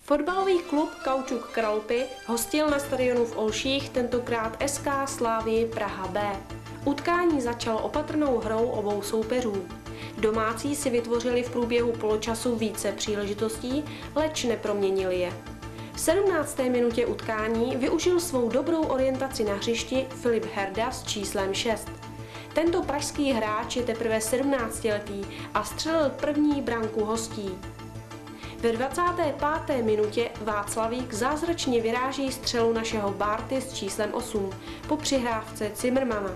Fotbalový klub Kaučuk Kralupy hostil na stadionu v Olších tentokrát SK Slavii Praha B. Utkání začalo opatrnou hrou obou soupeřů. Domácí si vytvořili v průběhu poločasu více příležitostí, leč neproměnili je. V 17. minutě utkání využil svou dobrou orientaci na hřišti Filip Herda s číslem 6. Tento pražský hráč je teprve 17letý a střelil první branku hostí. Ve 25. minutě Václavík zázračně vyráží střelu našeho Bárty s číslem 8 po přihrávce Zimmermana.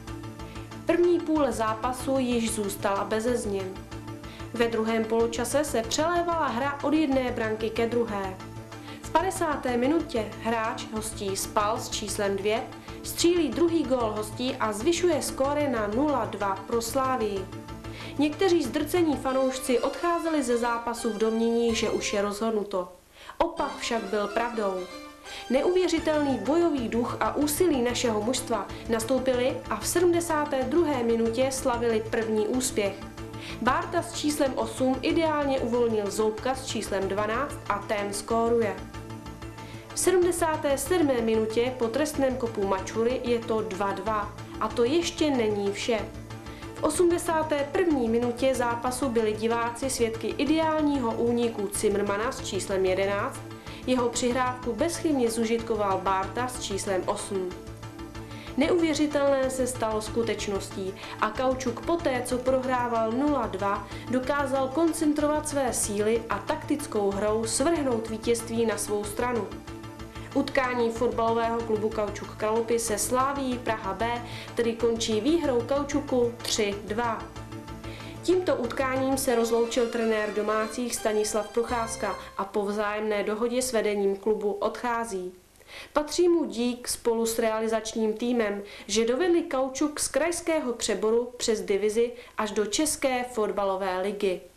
První půle zápasu již zůstala beze změn. Ve druhém poločase se přelévala hra od jedné branky ke druhé. V 50. minutě hráč hostí Spal s číslem 2 střílí druhý gól hostí a zvyšuje skóre na 0-2 pro Slavii. Někteří zdrcení fanoušci odcházeli ze zápasu v domnění, že už je rozhodnuto. Opak však byl pravdou. Neuvěřitelný bojový duch a úsilí našeho mužstva nastoupili a v 72. minutě slavili první úspěch. Bárta s číslem 8 ideálně uvolnil Zoubka s číslem 12 a ten skóruje. V 77. minutě po trestném kopu Mačury je to 2-2 a to ještě není vše. V 81. minutě zápasu byli diváci svědky ideálního úniku Zimmermana s číslem 11, jeho přihrávku bezchybně zužitkoval Bárta s číslem 8. Neuvěřitelné se stalo skutečností a Kaučuk poté, co prohrával 0-2, dokázal koncentrovat své síly a taktickou hrou svrhnout vítězství na svou stranu. Utkání fotbalového klubu Kaučuk Kralupy se Slavií Praha B tedy končí výhrou Kaučuku 3-2. Tímto utkáním se rozloučil trenér domácích Stanislav Procházka a po vzájemné dohodě s vedením klubu odchází. Patří mu dík spolu s realizačním týmem, že dovedli Kaučuk z krajského přeboru přes divizi až do České fotbalové ligy.